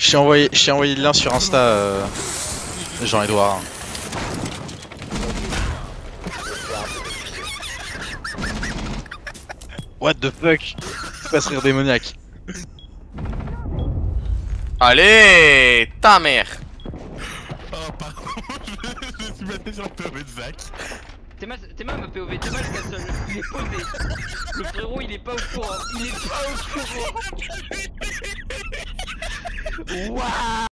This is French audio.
Je t'ai envoyé le lien sur Insta, Jean-Edouard. What the fuck? Passe rire démoniaque. Allez, ta mère. Oh pardon, je me suis battu sur le POV de Zach. Théma me POV, Théma le castle, il est posé. Le frérot il est pas au courant, il est pas au courant. Waouh.